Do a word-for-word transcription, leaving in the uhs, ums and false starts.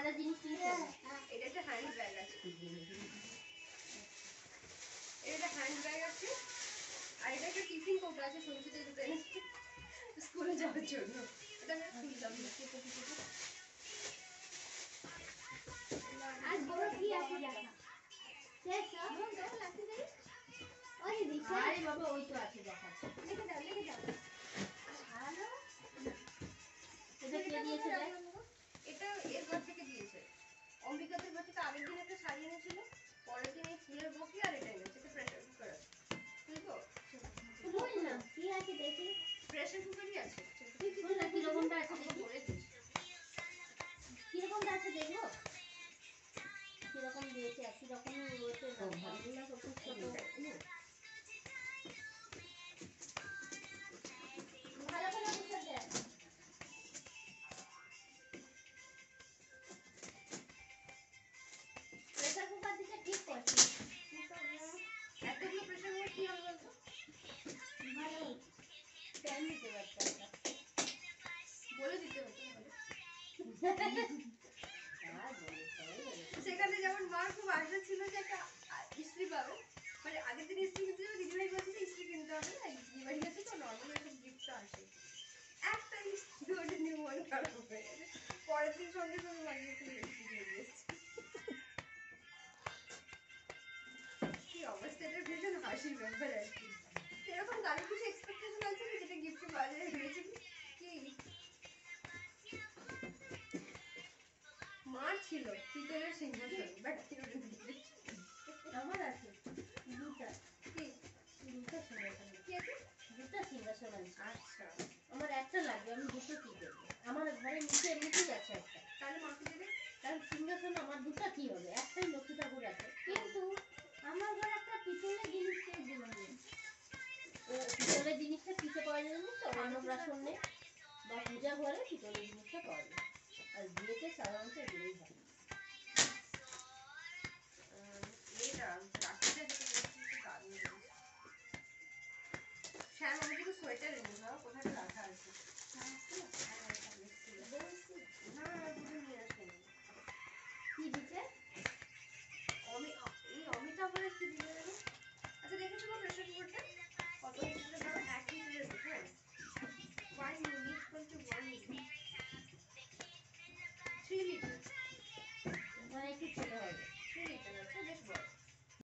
সাদা জিনিস কিনতে হবে। এটা একটা হ্যান্ড ব্যাগ আছে, এটা হ্যান্ড ব্যাগ আছে, আর এটা একটা টিফিন কৌটা আছে, সঞ্চিতা দুটো এনেছে স্কুলে যাওয়ার জন্য। এটা আমি খুললাম আর বড় কি আছে দেখা শেষ মন দাও লাগতে দেই। ওই দিশা আরে বাবা ওই তো আছে দেখা, লিখে দাও লিখে দাও। হ্যালো এটা কে দিয়েছে দেখ? এটা এর ঘর থেকে দিয়েছে, অম্বিকাদের ঘর থেকে। আগের দিন একটা শাড়ি এনেছিল, পরের দিন এই ফুলের বকি আর এটা এনেছে। এটা প্রেসার কুকার আছে, বুঝলো? বল না কি আছে দেখি। প্রেসার কুকারই আছে। বল না কি রকমটা আছে দেখি, বলে দিস কি রকমটা আছে দেখো, কি রকম দিয়েছে। একই রকমই রয়েছে না, ভালো না কত ছোট। ভালো ভালো বুঝতে দেখ। প্রেসার কুকার দিতে ঠিক করছি। এতগুলো প্রেসার কুকার কি হবে বলতো? ভালো প্যান দিতে পারতা একটা, বলে দিতে হতো ভালো। আর বলে সবাই বলে সেখানে যেমন মার খুব আশা ছিল যে একটা ইস্ত্রি পাবে, মানে আগের দিন ইস্ত্রি কিনতে যাবে, দিদিভাই বলছে যে ইস্ত্রি কিনতে হবে না, দিদিভাই গেছে তো নর্মালি একটা গিফট আসে। একটা ইস্ত্রি ওটা নিয়ে মন খারাপ হয়ে গেছে। পরের দিন সঙ্গে সঙ্গে বাড়িতে চলে ইস্ত্রি কিনে দিয়েছে। কি অবস্থা, এটা ভীষণ হাসির ব্যাপার আর কি। সেরকম দামি কিছু এক্সপেকটেশন আছে কি যেটা গিফটে পাওয়া যায় ভেবেছিলি কি? মার ছিল পিতলের সিংহাসন, বাট আমার আছে দুটা, কি দুটা সিংহাসন কি আছে? দুটা সিংহাসন আছে। আচ্ছা, আমার একটা লাগবে, আমি দুটো কি করবো? আমার ঘরে নিচে এমনিতেই আছে একটা, তাহলে মাকে দেবে। কারণ সিংহাসন আমার দুটা কি হবে, একটাই লক্ষ্মী ঠাকুর আছে, কিন্তু আমার ঘরে একটা পিতলের জিনিস কে দিল না। ও পিতলের জিনিসটা কিসে পাওয়া যায় জানিস তো? অন্নপ্রাশনে বা পূজা ঘরে পিতলের জিনিসটা পাওয়া যায়, আর বিয়েতে সাধারণত এগুলোই হয়। এটা রাখিটা যেটা বলছি দারুণ জিনিস। শ্যাম, আমি কিন্তু সোয়েটার এনেছি, কোথায় রাখা আছে?